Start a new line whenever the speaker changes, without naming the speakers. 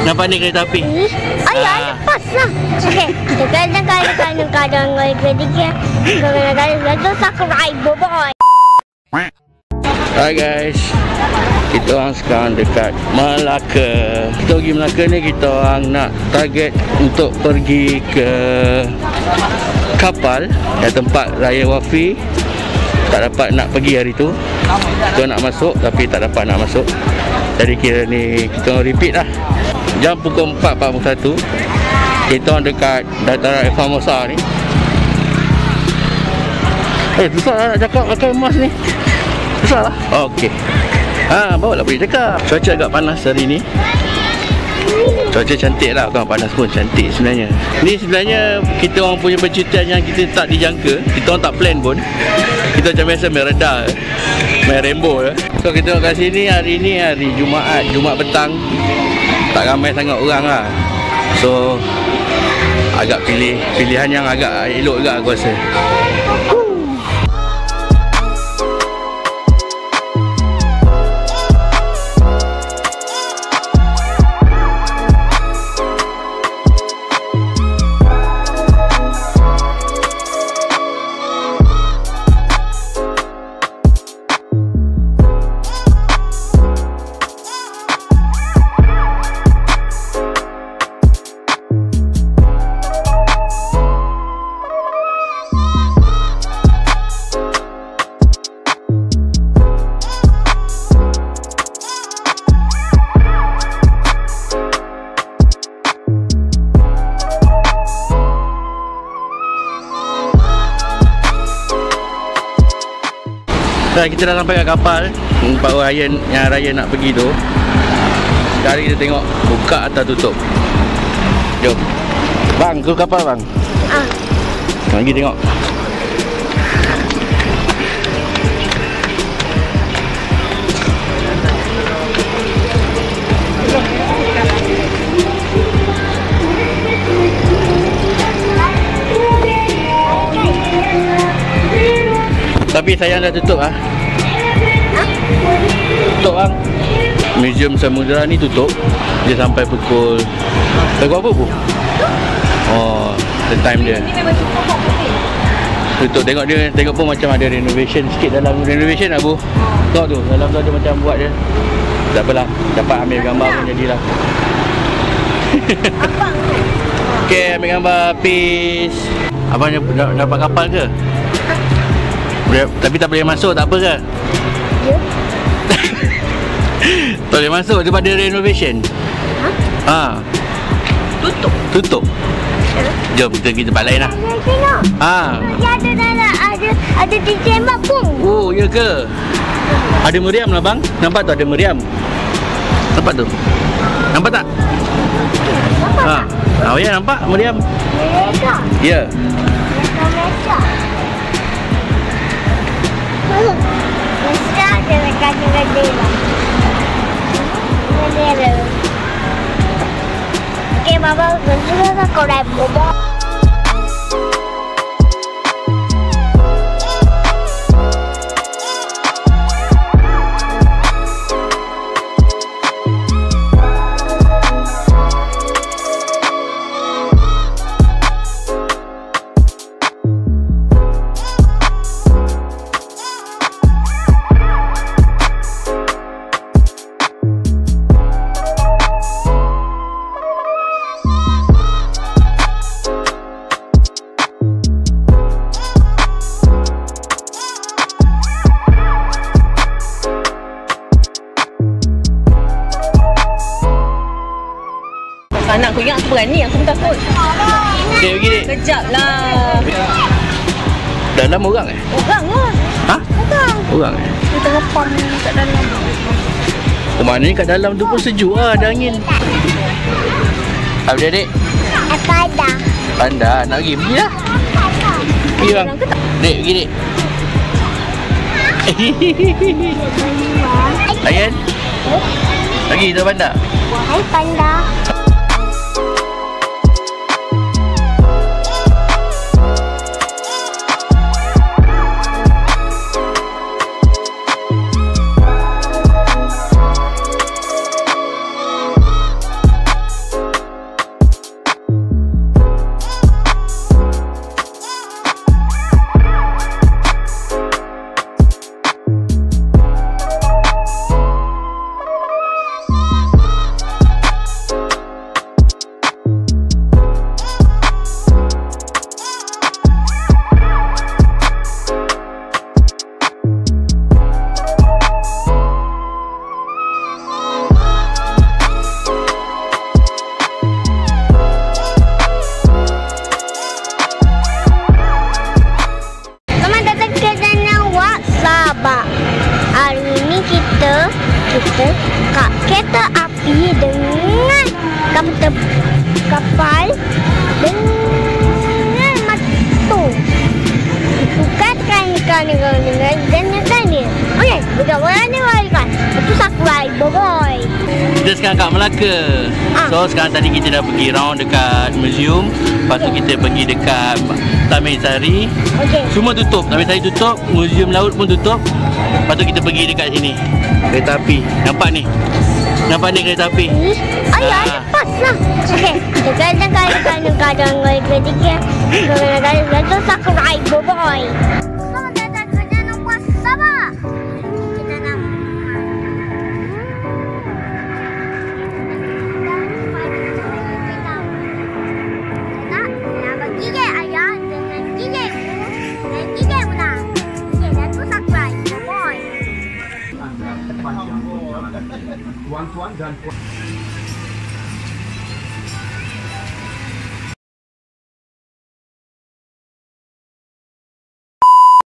Nampak ni kereta api?
Ayah, lepas lah. Okay, kadang-kadang subscribe, boy.
Hai guys, kita orang sekarang dekat Melaka. Kita pergi Melaka ni, kita orang nak target untuk pergi ke kapal dan tempat Raya Wafi. Tak dapat nak pergi hari tu. Kita nak masuk tapi tak dapat nak masuk. Jadi kira ni kita orang repeat lah. Jam pukul 4.41 kita orang dekat Dataran Formosa ni. Susah lah nak cakap pakai mask ni. Susah lah. Okey. Bawa lah boleh cakap. Cuaca agak panas hari ni. Cuaca cantik lah, bukan panas pun, cantik sebenarnya. Ni sebenarnya kita orang punya percutian yang kita tak dijangka. Kita orang tak plan pun. Kita macam biasa main redar, main rainbow. So kita kat sini hari ni hari Jumaat, Jumaat petang. Tak ramai sangat orang lah. So agak pilihan yang agak elok juga aku rasa. Kita dah sampai kat kapal tempat Raya nak pergi tu. Sekarang kita tengok buka atau tutup. Jom bang, ke kapal bang. Lagi tengok. Tapi sayang dah tutup ah. Tutup bang. Museum Samudra ni tutup. Dia sampai pukul apa bu? Oh, the time dia. Tutup. Tengok dia, tengok pun macam ada renovation sikit dalam renovation lah bu. Tengok tu, dalam tu ada macam buat dia. Tak apalah, dapat ambil gambar pun jadilah. Okay, ambil gambar. Peace. Abang dapat kapal ke? Tapi tak boleh masuk, tak apa ke? Ya. Tak boleh masuk, dia pada renovation. Tutup. Jom kita pergi tempat lain lah.
Ada ditembak pun.
Oh, ya ke? Ada meriam lah bang. Nampak tu ada meriam. Nampak tu? Nampak tak? Nampak. Oh ya, nampak meriam. Ya.
Mesti ada dekat-dekat lah. Okay, Baba, mesti ada korek bobo.
Anak aku ingat aku berani, aku pun takut.
Okay, pergi dek.
Kejap lah.
Dalam orang eh?
Orang lah.
Ha? Orang eh?
Dia tengah pam kat dalam.
Maknanya kat dalam tu pun sejuk lah, ada angin. Apa dia dek?
Panda.
Panda, nak pergi? Pergi lah. Pergi bang. Dek, pergi dek. Ayan? Lagi kita panda?
Hai panda. dekat kereta api dengan kapal dengan matu. Tukatkan ikan dan ikan. Okey, bagaimana ni ikan? Itu subscribe, bye-bye.
Kita sekarang kat Melaka. So sekarang tadi kita dah pergi round dekat museum. Lepas tu kita pergi dekat Taman Sari.
Okey.
Semua tutup. Taman Sari tutup, museum laut pun tutup. Lepas tu kita pergi dekat sini. Kereta api. Nampak ni? Nampak ni kereta api?
Ayah, lepas lah. Okey, kadang-kadang ketiga. Kadang-kadang tu subscribe, bye-bye. Selamat datang ke Danau Puas Sabah. Kita nak gigi ayah dengan gigi ibu dan gigi Una. Okey, dan tu subscribe, bye-bye.
Tuan-tuan dan puan.